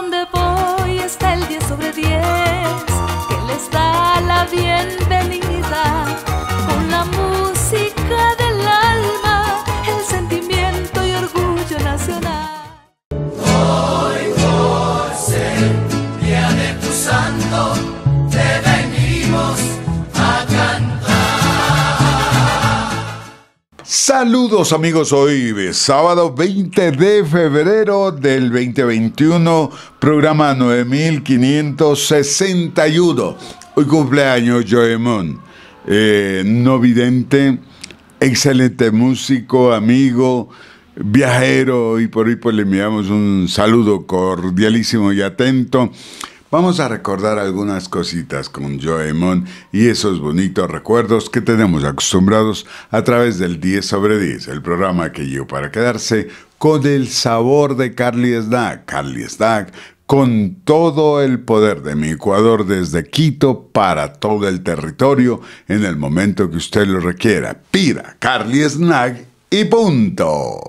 donde voy está el 10 sobre 10, que les da la bienvenida con la música del alma, el sentimiento y orgullo nacional. Hoy por ser día de tu santo, te venimos a cantar. Saludos amigos, hoy es sábado 20 de febrero del 2021, programa 9561. Hoy cumpleaños Joemón, no vidente, excelente músico, amigo, viajero, y por ahí pues le enviamos un saludo cordialísimo y atento. Vamos a recordar algunas cositas con Joemón y esos bonitos recuerdos que tenemos acostumbrados a través del 10 sobre 10, el programa que llegó para quedarse con el sabor de Carly Snack. Carly Snack, con todo el poder de mi Ecuador desde Quito para todo el territorio en el momento que usted lo requiera. Pida Carly Snack y punto.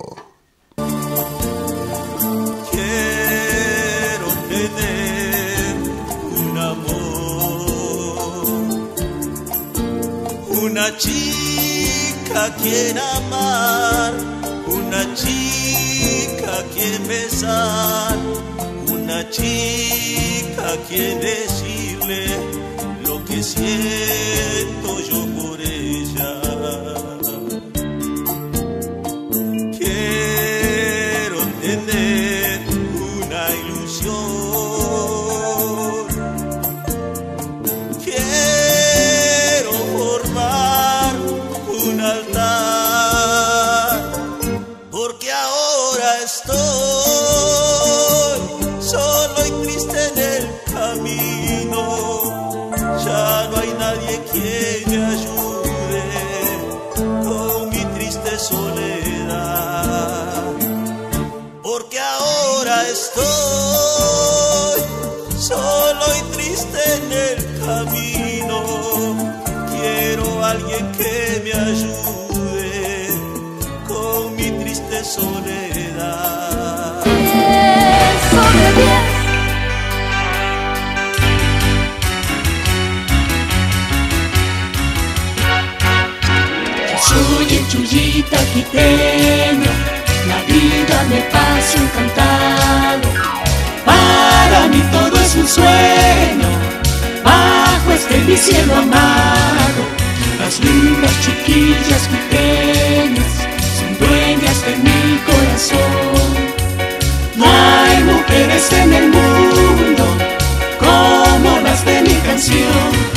Una chica quien amar, una chica quien besar, una chica quien decirle lo que siento yo por ella. Quiero tener una ilusión. Porque ahora estoy solo y triste en el camino, ya no hay nadie quien me ayude con mi triste soledad. Porque ahora estoy solo y triste en el camino, quiero a alguien que me ayude soledad. 10 sobre 10. Soy el chullita quiteño, la vida me pasa encantado. Para mí todo es un sueño, bajo este mi cielo amado. Las lindas chiquillas quiteñas son dueñas de mi corazón. No hay mujeres en el mundo como las de mi canción.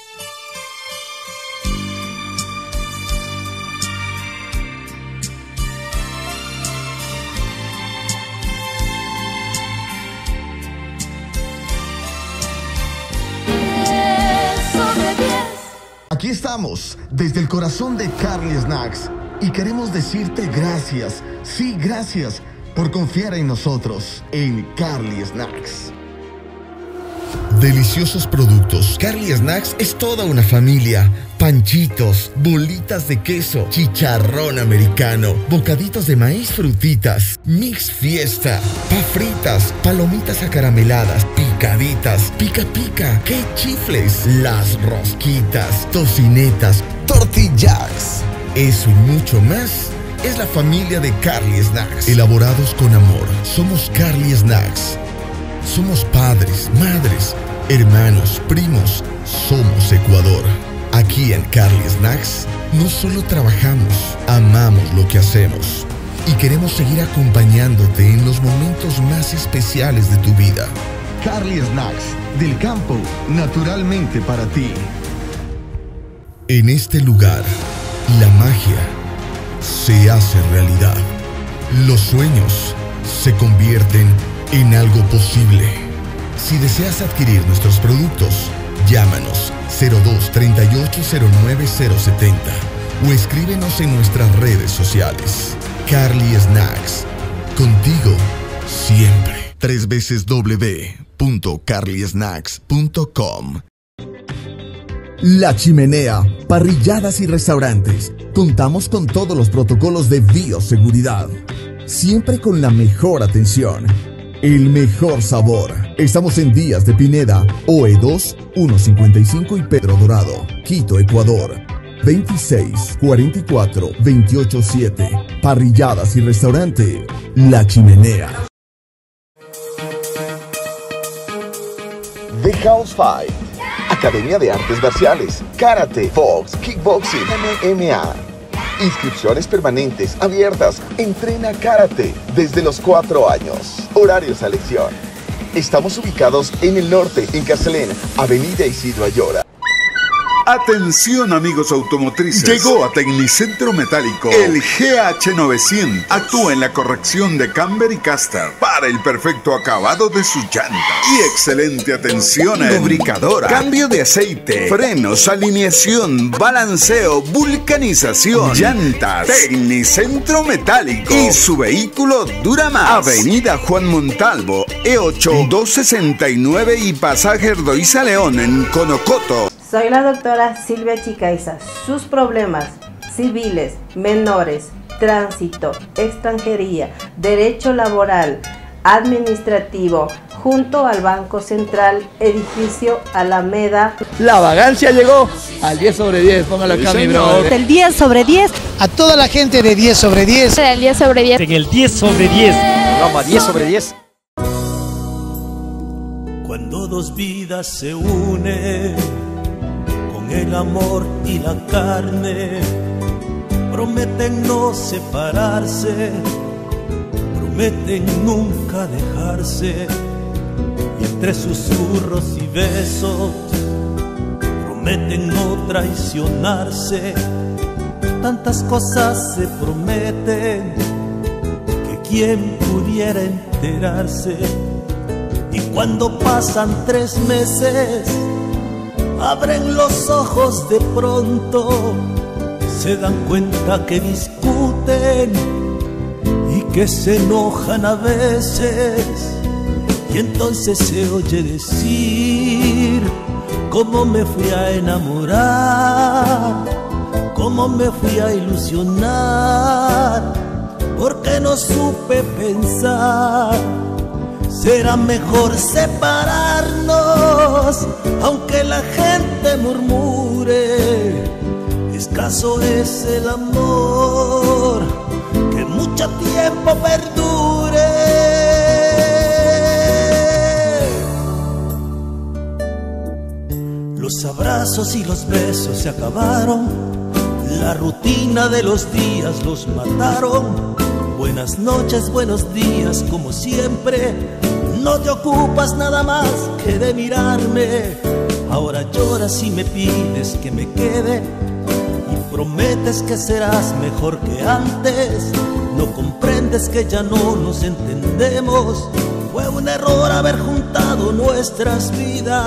Aquí estamos, desde el corazón de Carly Snacks, y queremos decirte gracias, sí, gracias, por confiar en nosotros, en Carly Snacks. Deliciosos productos. Carly Snacks es toda una familia. Panchitos, bolitas de queso, chicharrón americano, bocaditos de maíz, frutitas, mix fiesta, fritas, palomitas acarameladas, picaditas, pica pica, que chifles, las rosquitas, tocinetas, tortillas. Eso y mucho más es la familia de Carly Snacks. Elaborados con amor, somos Carly Snacks. Somos padres, madres, hermanos, primos. Somos Ecuador. Aquí en Carly Snacks no solo trabajamos, amamos lo que hacemos y queremos seguir acompañándote en los momentos más especiales de tu vida. Carly Snacks, del campo, naturalmente para ti. En este lugar, la magia se hace realidad. Los sueños se convierten en algo posible. Si deseas adquirir nuestros productos, llámanos 02-3809-070 o escríbenos en nuestras redes sociales. Carly Snacks, contigo siempre. www.carlysnacks.com. La Chimenea, parrilladas y restaurantes. Contamos con todos los protocolos de bioseguridad, siempre con la mejor atención. el mejor sabor. Estamos en Díaz de Pineda, OE2, 155 y Pedro Dorado, Quito, Ecuador. 26 44 28 7. Parrilladas y restaurante La Chimenea. The House Fight, Academia de Artes Marciales, Karate, Box, Kickboxing, MMA. Inscripciones permanentes, abiertas. Entrena Karate desde los 4 años. Horarios a elección. Estamos ubicados en el norte, en Carcelén, Avenida Isidro Ayora. Atención amigos automotrices, llegó a Tecnicentro Metálico el GH900. Actúa en la corrección de camber y caster para el perfecto acabado de sus llantas y excelente atención en lubricadora, cambio de aceite, frenos, alineación, balanceo, vulcanización, llantas. Tecnicentro Metálico y su vehículo dura más. Avenida Juan Montalvo, E8 269 y Pasaje Erdoiza León en Conocoto. Soy la doctora Silvia Chicaiza. Sus problemas civiles, menores, tránsito, extranjería, derecho laboral, administrativo, junto al Banco Central, edificio Alameda. La vagancia llegó al 10 sobre 10, póngalo acá, mi bro. El 10 sobre 10. A toda la gente de 10 sobre 10. El 10 sobre 10. En el 10 sobre 10. Vamos a 10 sobre 10. Cuando dos vidas se unen, el amor y la carne, prometen no separarse, prometen nunca dejarse, y entre susurros y besos prometen no traicionarse. Tantas cosas se prometen que quién pudiera enterarse. Y cuando pasan 3 meses, abren los ojos de pronto, se dan cuenta que discuten y que se enojan a veces. Y entonces se oye decir: cómo me fui a enamorar, cómo me fui a ilusionar, porque no supe pensar. Será mejor separarnos, aunque la gente murmure. Escaso es el amor que mucho tiempo perdure. Los abrazos y los besos se acabaron, la rutina de los días los mataron. Buenas noches, buenos días, como siempre. No te ocupas nada más que de mirarme. Ahora lloras y me pides que me quede, y prometes que serás mejor que antes. No comprendes que ya no nos entendemos. Fue un error haber juntado nuestras vidas.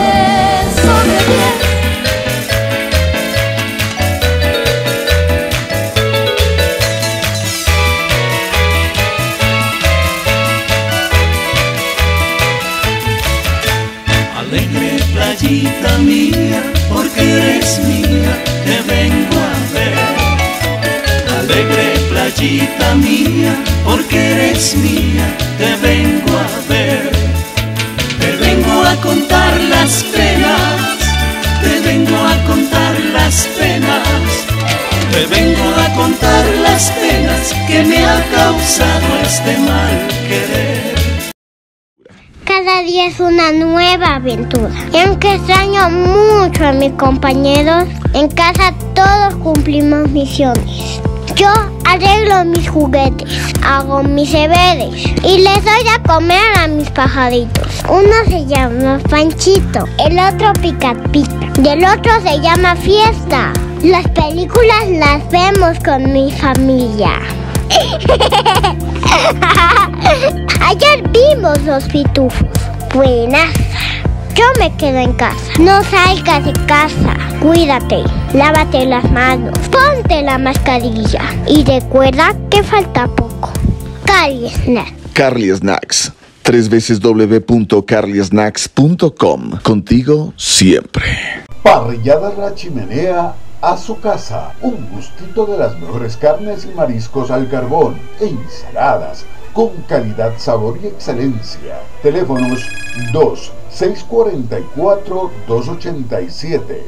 Playita mía, porque eres mía, te vengo a ver. Alegre playita mía, porque eres mía, te vengo a ver. Te vengo a contar las penas, te vengo a contar las penas, te vengo a contar las penas que me ha causado este mal querer. Cada día es una nueva aventura. Y aunque extraño mucho a mis compañeros, en casa todos cumplimos misiones. Yo arreglo mis juguetes, hago mis deberes y les doy a comer a mis pajaritos. Uno se llama Panchito, el otro Pica Pica y el otro se llama Fiesta. Las películas las vemos con mi familia. Ayer vimos los pitufos. Buenas. Yo me quedo en casa. No salgas de casa. Cuídate. Lávate las manos. Ponte la mascarilla. Y recuerda que falta poco. Carly Snacks. Carly Snacks. www.carlysnacks.com. Contigo siempre. Parrilladas La Chimenea a su casa. Un gustito de las mejores carnes y mariscos al carbón, ensaladas, con calidad, sabor y excelencia. Teléfonos 2-644-287,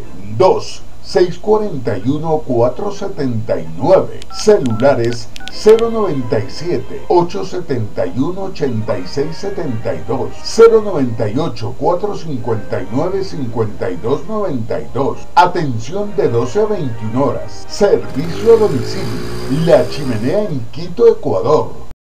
2-641-479, celulares 097-871-8672, 098-459-5292. Atención de 12 a 21 horas. Servicio a domicilio. La Chimenea en Quito, Ecuador.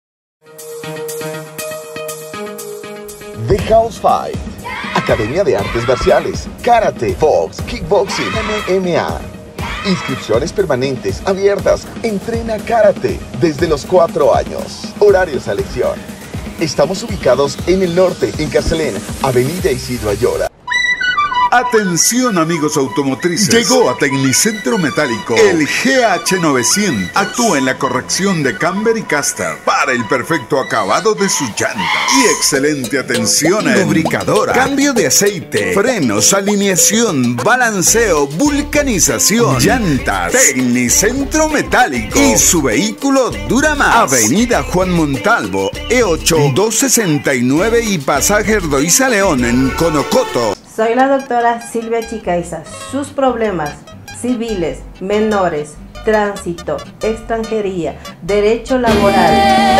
The House Fight, Academia de Artes Marciales, Karate, Box, Kickboxing, MMA. Inscripciones permanentes, abiertas. Entrena Karate desde los 4 años. Horario selección. Estamos ubicados en el norte, en Carcelén, Avenida Isidro Ayora. Atención amigos automotrices, llegó a Tecnicentro Metálico el GH900. Actúa en la corrección de camber y caster para el perfecto acabado de sus llantas y excelente atención en lubricadora, cambio de aceite, frenos, alineación, balanceo, vulcanización, llantas. Tecnicentro Metálico y su vehículo dura más. Avenida Juan Montalvo, E8 269 y Pasaje Erdoiza León en Conocoto. Soy la doctora Silvia Chicaiza. Sus problemas civiles, menores, tránsito, extranjería, derecho laboral.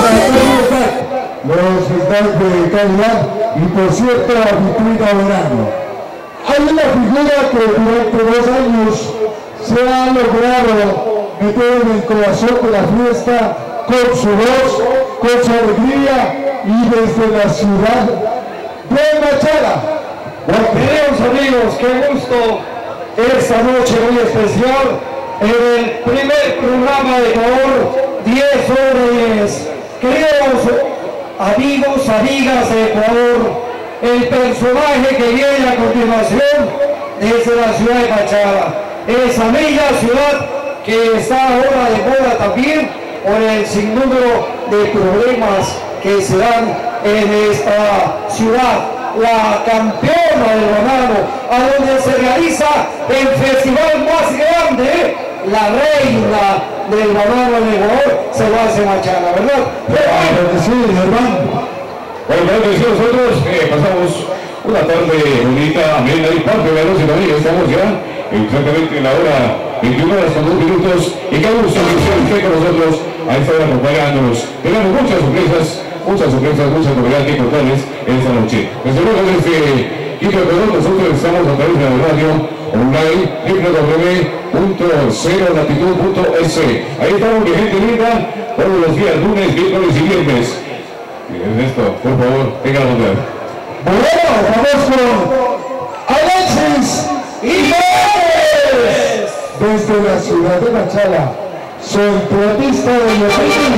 Los estados de calidad y por cierto vitrina verano. Hay una figura que durante 2 años se ha logrado meter en el corazón de la fiesta con su voz, con su alegría y desde la ciudad de Machala. Bueno, queridos amigos, qué gusto esta noche muy especial en el primer programa de Ecuador 10 sobre 10. Queridos amigos, amigas de Ecuador, el personaje que viene a continuación desde la ciudad de Machala, esa bella ciudad que está ahora de moda también por el sinnúmero de problemas que se dan en esta ciudad. La campeona del banano, a donde se realiza el festival más grande, la reina del banano en Ecuador, se lo hace Machala, ¿verdad? Claro que sí, hermano. Bueno, claro que sí, nosotros pasamos una tarde bonita, amena y parte de la noche también. Estamos ya exactamente en la hora 21 horas con 2 minutos y cada uno se usted con nosotros a esta hora acompañándonos. Tenemos muchas sorpresas, muchas novedades que contarles esta noche. Desde luego desde Quito, Ecuador, nosotros estamos a través de la radio online www.0latitud.es. Ahí estamos, mi gente linda, todos los días, lunes, miércoles y viernes. Ernesto, por favor, tenga la bondad. Bueno, vamos con Alexis Iglesias desde la ciudad de Machala. Soy trompista de los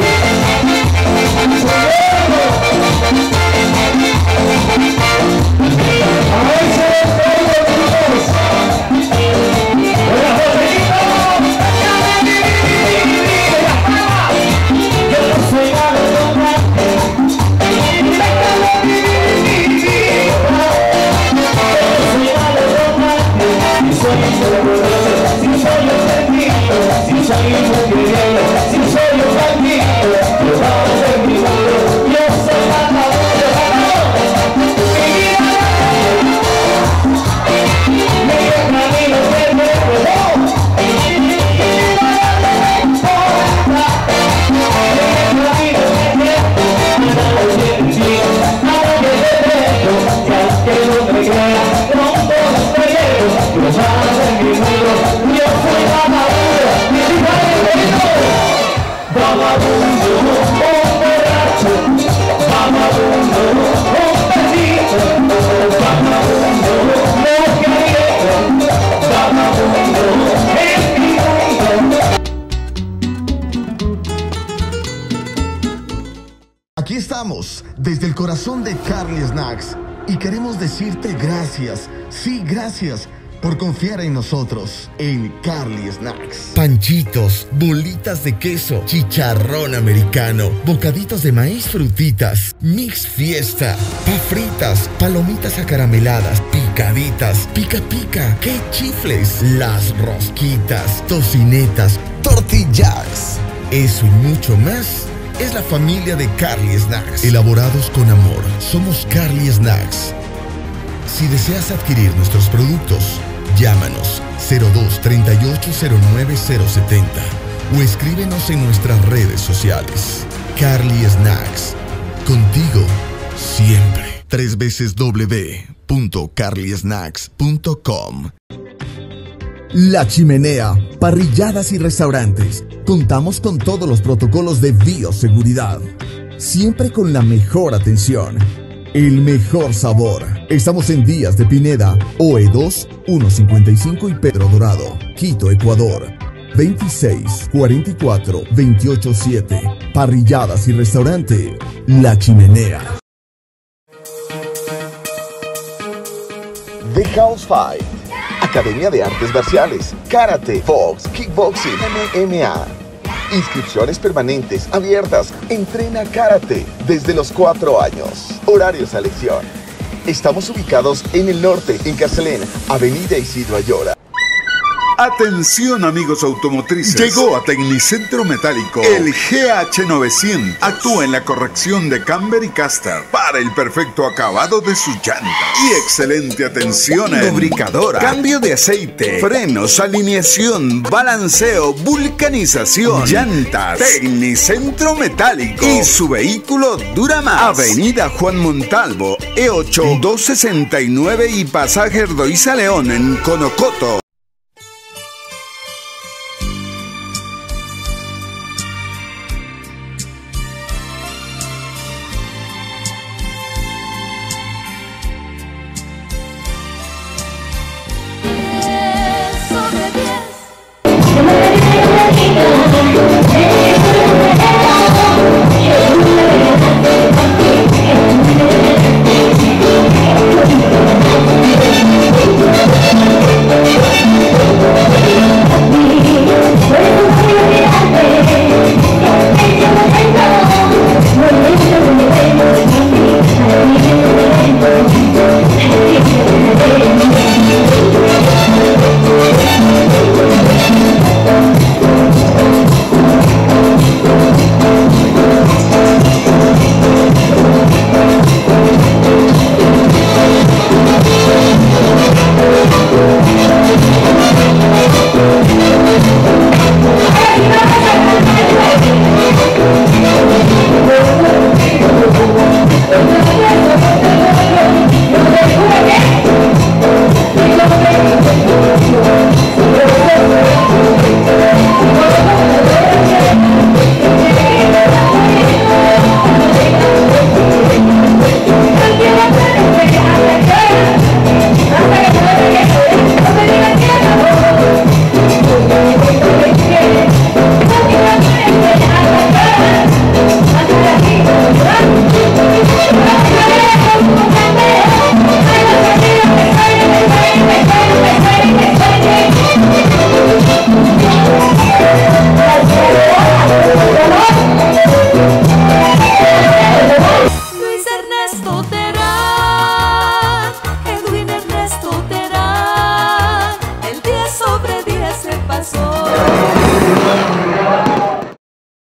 Aquí estamos, desde el corazón de Carly Snacks, y queremos decirte gracias, sí, gracias, por confiar en nosotros, en Carly Snacks. Panchitos, bolitas de queso, chicharrón americano, bocaditos de maíz frutitas, mix fiesta, fritas, palomitas acarameladas, picaditas, pica pica, qué chifles, las rosquitas, tocinetas, tortillas. Eso y mucho más es la familia de Carly Snacks. Elaborados con amor, somos Carly Snacks. Si deseas adquirir nuestros productos, llámanos 02 38 09 070 o escríbenos en nuestras redes sociales. Carly Snacks, contigo siempre. www.carlysnacks.com. La Chimenea, parrilladas y restaurantes. Contamos con todos los protocolos de bioseguridad. Siempre con la mejor atención. El mejor sabor. Estamos en Díaz de Pineda, OE2, 155 y Pedro Dorado, Quito, Ecuador. 26 44 28 7. Parrilladas y restaurante La Chimenea. The House Fight, Academia de Artes Marciales, Karate, Box, Kickboxing, MMA. Inscripciones permanentes abiertas. Entrena Karate desde los 4 años. Horarios a elección. Estamos ubicados en el norte, en Carcelén, Avenida Isidro Ayora. Atención amigos automotrices, llegó a Tecnicentro Metálico el GH900. Actúa en la corrección de camber y caster para el perfecto acabado de sus llantas y excelente atención en lubricadora, cambio de aceite, frenos, alineación, balanceo, vulcanización, llantas. Tecnicentro Metálico y su vehículo dura más. Avenida Juan Montalvo, E8 269 y Pasaje Ardoiza León en Conocoto.